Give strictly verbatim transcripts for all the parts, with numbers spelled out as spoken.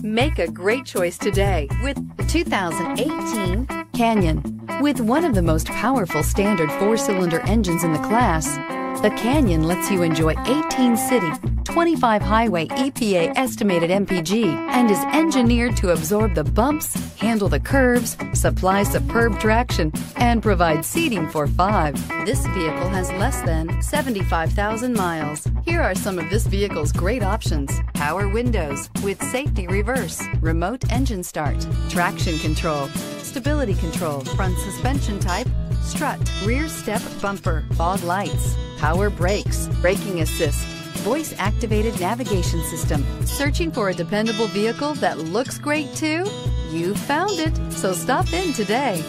Make a great choice today with the two thousand eighteen Canyon. With one of the most powerful standard four-cylinder engines in the class, the Canyon lets you enjoy eighteen city, twenty-five highway E P A estimated M P G and is engineered to absorb the bumps, handle the curves, supply superb traction, and provide seating for five. This vehicle has less than seventy-five thousand miles. Here are some of this vehicle's great options: power windows with safety reverse, remote engine start, traction control, stability control, front suspension type, strut, rear step bumper, fog lights, power brakes, braking assist, voice-activated navigation system. Searching for a dependable vehicle that looks great too? You found it, so stop in today.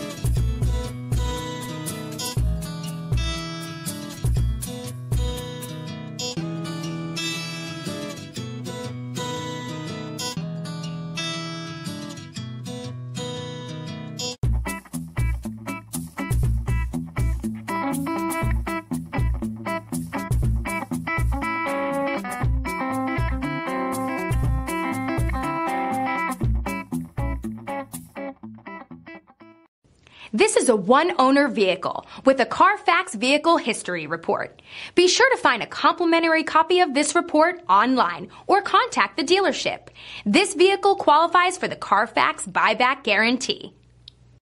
This is a one-owner vehicle with a Carfax Vehicle History Report. Be sure to find a complimentary copy of this report online or contact the dealership. This vehicle qualifies for the Carfax Buyback Guarantee.